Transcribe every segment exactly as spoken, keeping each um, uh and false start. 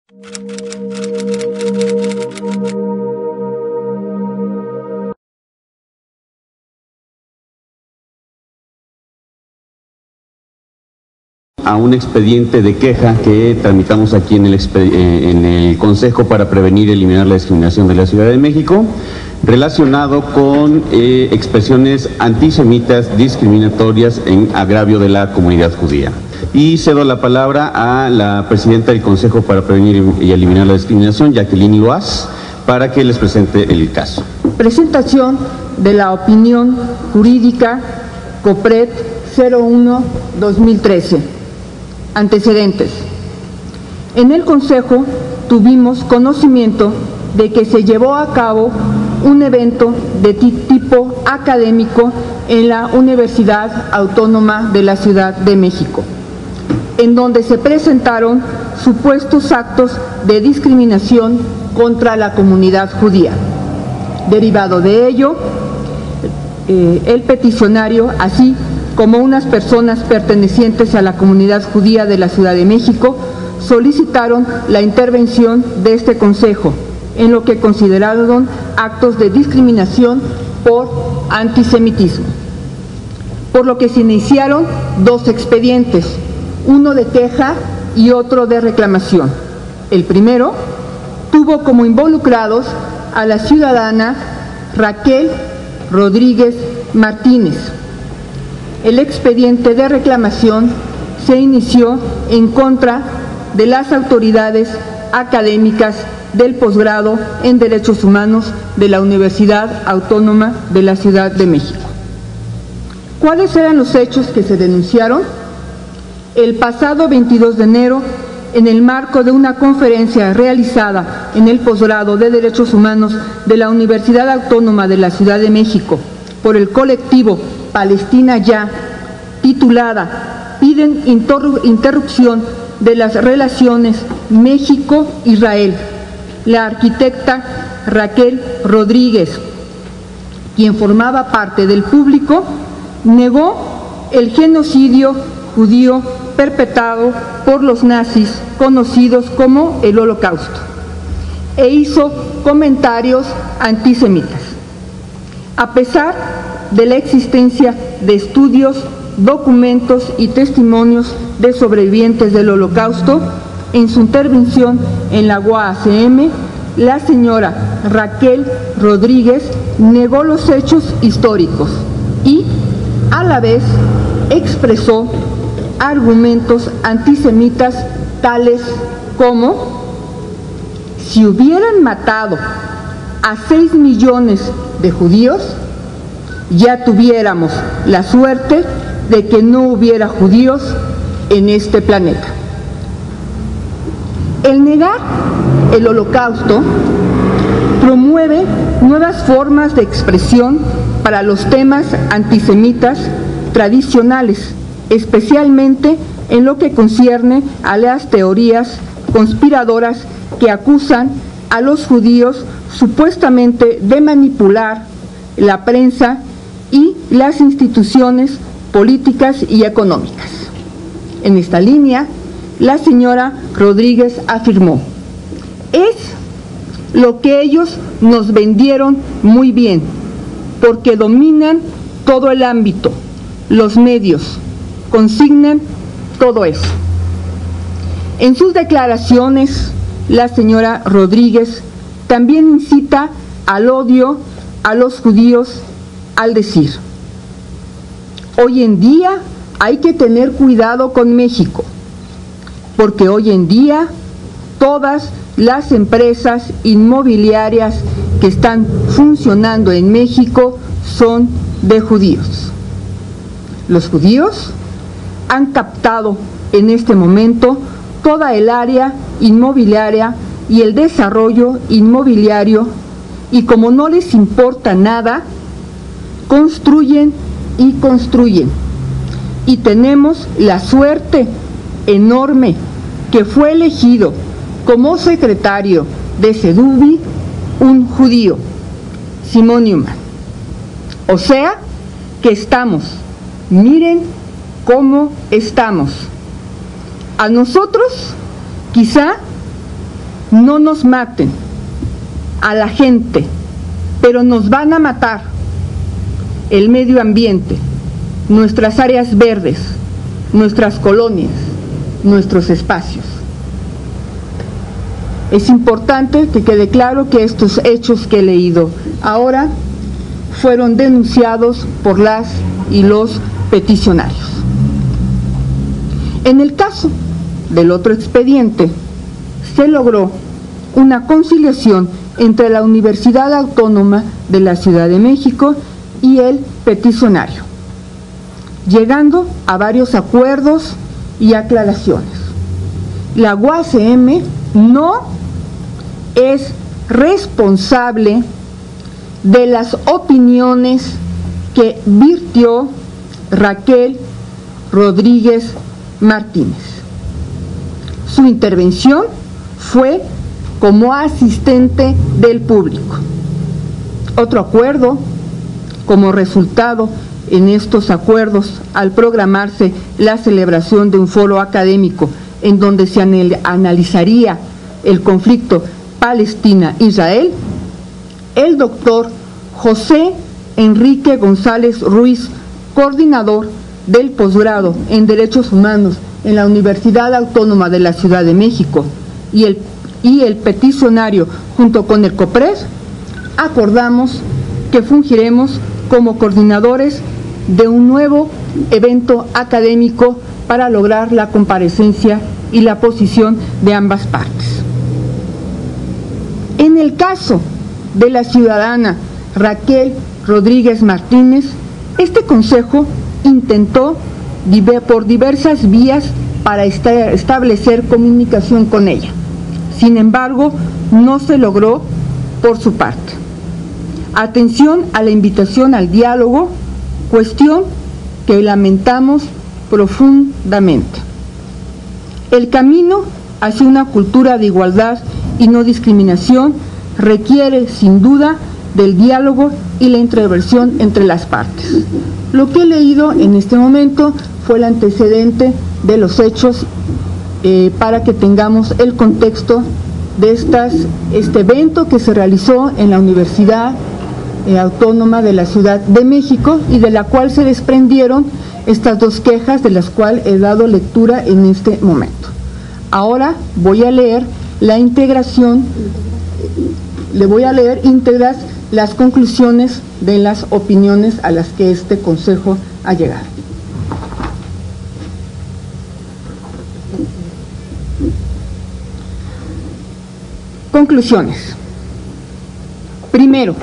A un expediente de queja que tramitamos aquí en el, en el Consejo para Prevenir y Eliminar la Discriminación de la Ciudad de México, relacionado con eh, expresiones antisemitas discriminatorias en agravio de la comunidad judía. Y cedo la palabra a la presidenta del Consejo para Prevenir y Eliminar la Discriminación, Jacqueline Loaz, para que les presente el caso. Presentación de la opinión jurídica COPRED cero uno dos mil trece. Antecedentes. En el Consejo tuvimos conocimiento de que se llevó a cabo un evento de tipo académico en la Universidad Autónoma de la Ciudad de México, en donde se presentaron supuestos actos de discriminación contra la comunidad judía. Derivado de ello, eh, el peticionario, así como unas personas pertenecientes a la comunidad judía de la Ciudad de México, solicitaron la intervención de este Consejo en lo que consideraron actos de discriminación por antisemitismo, por lo que se iniciaron dos expedientes, uno de queja y otro de reclamación. El primero tuvo como involucrados a la ciudadana Raquel Rodríguez Martínez. El expediente de reclamación se inició en contra de las autoridades académicas del posgrado en Derechos Humanos de la Universidad Autónoma de la Ciudad de México. ¿Cuáles eran los hechos que se denunciaron? El pasado veintidós de enero, en el marco de una conferencia realizada en el posgrado de Derechos Humanos de la Universidad Autónoma de la Ciudad de México por el colectivo Palestina Ya, titulada Piden interrupción de las relaciones México-Israel, la arquitecta Raquel Rodríguez, quien formaba parte del público, negó el genocidio judío perpetrado por los nazis, conocidos como el Holocausto, e hizo comentarios antisemitas. A pesar de la existencia de estudios, documentos y testimonios de sobrevivientes del Holocausto, en su intervención en la U A C M, la señora Raquel Rodríguez negó los hechos históricos y, a la vez, expresó argumentos antisemitas tales como: si hubieran matado a seis millones de judíos, ya tuviéramos la suerte de que no hubiera judíos en este planeta. El negar el Holocausto promueve nuevas formas de expresión para los temas antisemitas tradicionales, especialmente en lo que concierne a las teorías conspiradoras que acusan a los judíos supuestamente de manipular la prensa y las instituciones políticas y económicas. En esta línea, la señora Rodríguez afirmó: es lo que ellos nos vendieron muy bien, porque dominan todo el ámbito, los medios, consignan todo eso. En sus declaraciones, la señora Rodríguez también incita al odio a los judíos al decir: hoy en día hay que tener cuidado con México, porque hoy en día todas las empresas inmobiliarias que están funcionando en México son de judíos. Los judíos han captado en este momento toda el área inmobiliaria y el desarrollo inmobiliario, y como no les importa nada, construyen y construyen. Y tenemos la suerte enorme que fue elegido como secretario de SEDUBI un judío, Simón Newman. O sea, que estamos, miren cómo estamos. A nosotros, quizá, no nos maten a la gente, pero nos van a matar el medio ambiente, nuestras áreas verdes, nuestras colonias, nuestros espacios. Es importante que quede claro que estos hechos que he leído ahora fueron denunciados por las y los peticionarios. En el caso del otro expediente, se logró una conciliación entre la Universidad Autónoma de la Ciudad de México y el peticionario, llegando a varios acuerdos y aclaraciones. La U A C M no es responsable de las opiniones que virtió Raquel Rodríguez Martínez. Su intervención fue como asistente del público. Otro acuerdo, como resultado en estos acuerdos, al programarse la celebración de un foro académico en donde se analizaría el conflicto Palestina-Israel, el doctor José Enrique González Ruiz, coordinador del posgrado en Derechos Humanos en la Universidad Autónoma de la Ciudad de México, y el, y el peticionario junto con el COPRED, acordamos que fungiremos como coordinadores de un nuevo evento académico para lograr la comparecencia y la posición de ambas partes. En el caso de la ciudadana Raquel Rodríguez Martínez, este consejo intentó por diversas vías para establecer comunicación con ella. Sin embargo, no se logró por su parte. Atención a la invitación al diálogo, cuestión que lamentamos profundamente. El camino hacia una cultura de igualdad y no discriminación requiere, sin duda, del diálogo y la intervención entre las partes. Lo que he leído en este momento fue el antecedente de los hechos eh, para que tengamos el contexto de estas, este evento que se realizó en la Universidad eh, Autónoma de la Ciudad de México y de la cual se desprendieron estas dos quejas de las cuales he dado lectura en este momento. Ahora voy a leer la integración, le voy a leer íntegras las conclusiones de las opiniones a las que este consejo ha llegado. Conclusiones. Primero,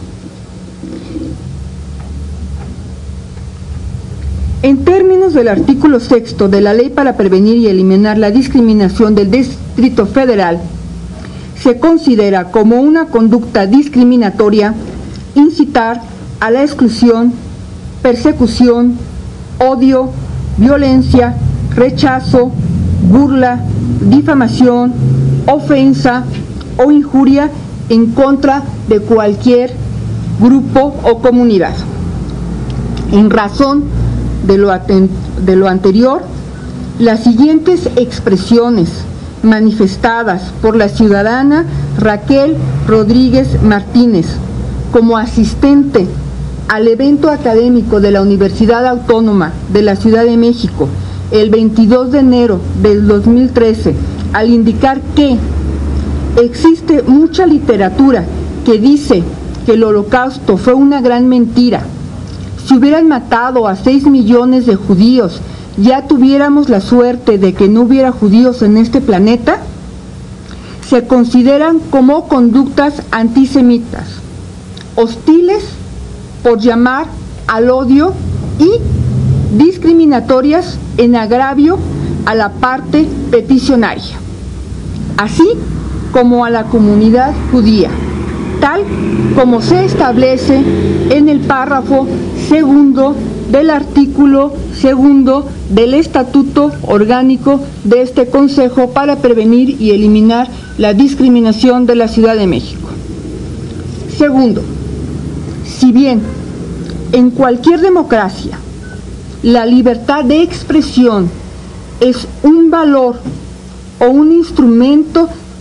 en términos del artículo sexto de la Ley para prevenir y eliminar la discriminación del Distrito Federal, se considera como una conducta discriminatoria incitar a la exclusión, persecución, odio, violencia, rechazo, burla, difamación, ofensa o injuria en contra de cualquier grupo o comunidad. En razón de lo, de lo anterior, las siguientes expresiones manifestadas por la ciudadana Raquel Rodríguez Martínez como asistente al evento académico de la Universidad Autónoma de la Ciudad de México el veintidós de enero del dos mil trece, al indicar que existe mucha literatura que dice que el Holocausto fue una gran mentira. Si hubieran matado a seis millones de judíos, ya tuviéramos la suerte de que no hubiera judíos en este planeta, se consideran como conductas antisemitas, hostiles por llamar al odio y discriminatorias en agravio a la parte peticionaria, así como a la comunidad judía, tal como se establece en el párrafo segundo del artículo segundo del Estatuto Orgánico de este Consejo para prevenir y eliminar la discriminación de la Ciudad de México. Segundo, si bien en cualquier democracia la libertad de expresión es un valor o un instrumento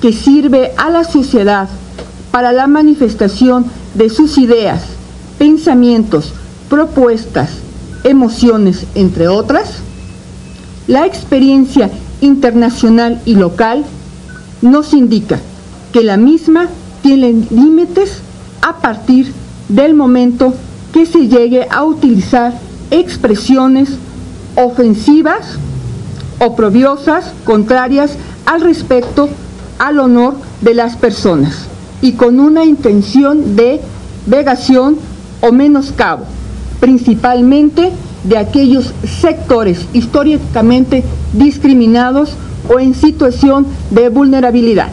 que sirve a la sociedad para la manifestación de sus ideas, pensamientos, propuestas, emociones, entre otras, la experiencia internacional y local nos indica que la misma tiene límites a partir del momento que se llegue a utilizar expresiones ofensivas, oprobiosas, contrarias al respeto al honor de las personas y con una intención de vejación o menoscabo, principalmente de aquellos sectores históricamente discriminados o en situación de vulnerabilidad.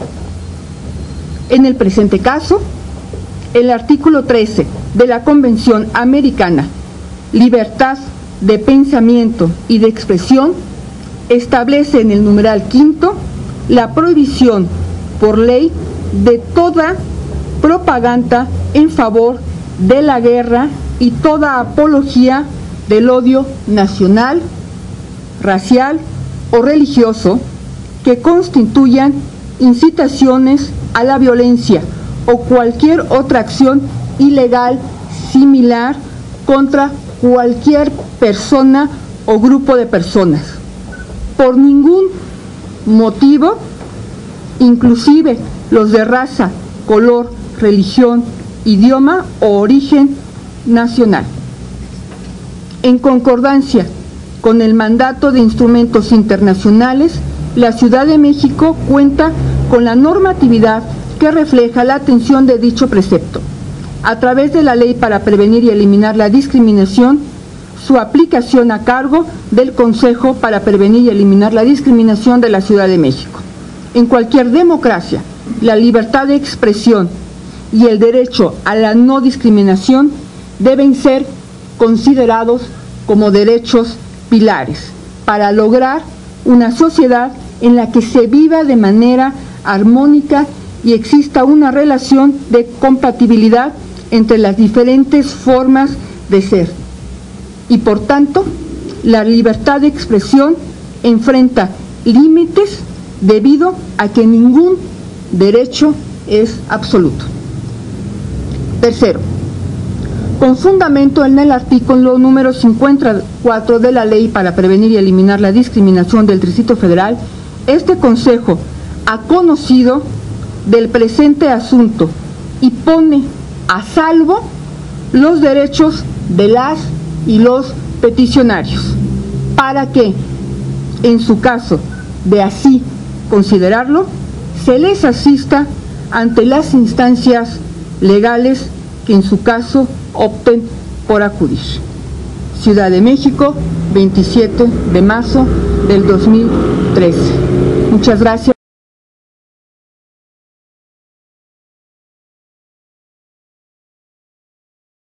En el presente caso, el artículo trece de la Convención Americana, Libertad de Pensamiento y de Expresión, establece en el numeral quinto la prohibición por ley de toda propaganda en favor de la guerra y toda apología del odio nacional, racial o religioso que constituyan incitaciones a la violencia o cualquier otra acción ilegal similar contra cualquier persona o grupo de personas, por ningún motivo, inclusive los de raza, color, religión, idioma o origen nacional. En concordancia con el mandato de instrumentos internacionales, la Ciudad de México cuenta con la normatividad que refleja la atención de dicho precepto. A través de la Ley para Prevenir y Eliminar la Discriminación, su aplicación a cargo del Consejo para Prevenir y Eliminar la Discriminación de la Ciudad de México. En cualquier democracia, la libertad de expresión y el derecho a la no discriminación deben ser considerados como derechos pilares para lograr una sociedad en la que se viva de manera armónica y exista una relación de compatibilidad entre las diferentes formas de ser. Y por tanto, la libertad de expresión enfrenta límites debido a que ningún derecho es absoluto. Tercero, con fundamento en el artículo número cincuenta y cuatro de la Ley para Prevenir y Eliminar la Discriminación del Distrito Federal, este Consejo ha conocido del presente asunto y pone a salvo los derechos de las y los peticionarios, para que, en su caso de así considerarlo, se les asista ante las instancias legales que en su caso opten por acudir. Ciudad de México, veintisiete de marzo del dos mil trece. Muchas gracias.